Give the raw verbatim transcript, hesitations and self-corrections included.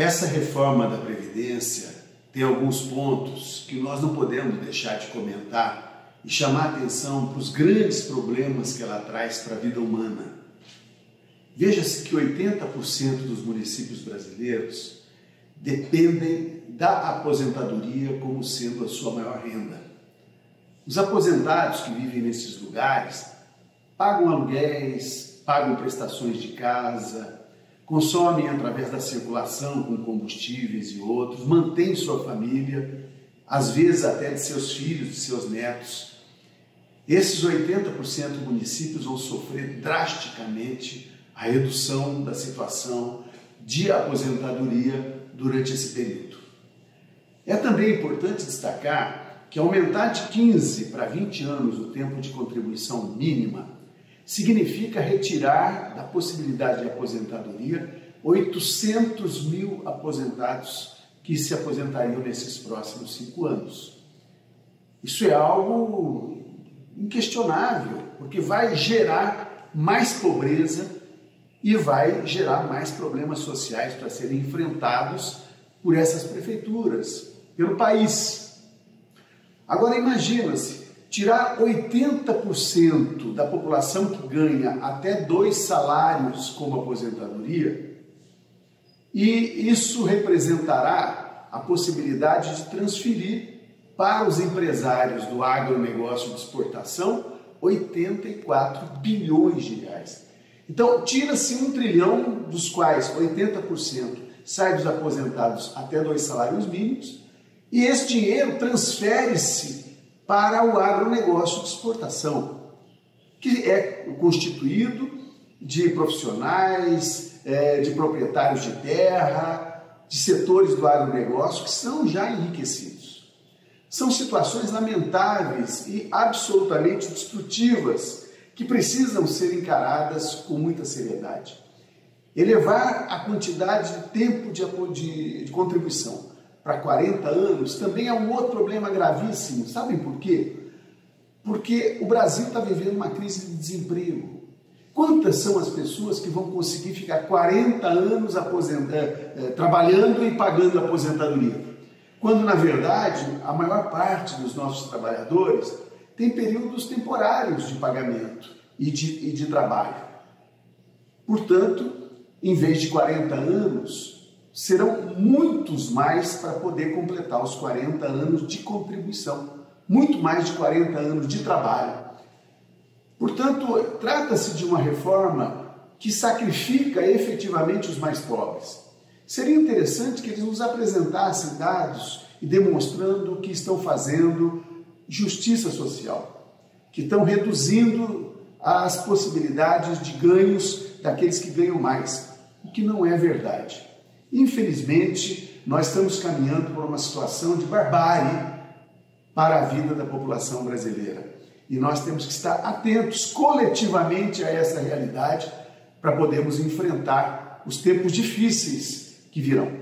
Essa reforma da Previdência tem alguns pontos que nós não podemos deixar de comentar e chamar atenção para os grandes problemas que ela traz para a vida humana. Veja-se que oitenta por cento dos municípios brasileiros dependem da aposentadoria como sendo a sua maior renda. Os aposentados que vivem nesses lugares pagam aluguéis, pagam prestações de casa, consomem através da circulação com combustíveis e outros, mantêm sua família, às vezes até de seus filhos, de seus netos. Esses oitenta por cento dos municípios vão sofrer drasticamente a redução da situação de aposentadoria durante esse período. É também importante destacar que aumentar de quinze para vinte anos o tempo de contribuição mínima significa retirar da possibilidade de aposentadoria oitocentos mil aposentados que se aposentariam nesses próximos cinco anos. Isso é algo inquestionável, porque vai gerar mais pobreza e vai gerar mais problemas sociais para serem enfrentados por essas prefeituras, pelo país. Agora imagina-se, tirar oitenta por cento da população que ganha até dois salários como aposentadoria, e isso representará a possibilidade de transferir para os empresários do agronegócio de exportação oitenta e quatro bilhões de reais. Então, tira-se um trilhão, dos quais oitenta por cento sai dos aposentados até dois salários mínimos, e esse dinheiro transfere-se para o agronegócio de exportação, que é constituído de profissionais, de proprietários de terra, de setores do agronegócio que são já enriquecidos. São situações lamentáveis e absolutamente destrutivas que precisam ser encaradas com muita seriedade. Elevar a quantidade de tempo de, de, de contribuição para quarenta anos também é um outro problema gravíssimo. Sabem por quê? Porque o Brasil está vivendo uma crise de desemprego. Quantas são as pessoas que vão conseguir ficar quarenta anos aposenta, eh, trabalhando e pagando aposentadoria? Quando, na verdade, a maior parte dos nossos trabalhadores tem períodos temporários de pagamento e de, e de trabalho. Portanto, em vez de quarenta anos, serão muitos mais para poder completar os quarenta anos de contribuição, muito mais de quarenta anos de trabalho. Portanto, trata-se de uma reforma que sacrifica efetivamente os mais pobres. Seria interessante que eles nos apresentassem dados e demonstrando que estão fazendo justiça social, que estão reduzindo as possibilidades de ganhos daqueles que ganham mais, o que não é verdade. Infelizmente, nós estamos caminhando por uma situação de barbárie para a vida da população brasileira. E nós temos que estar atentos coletivamente a essa realidade para podermos enfrentar os tempos difíceis que virão.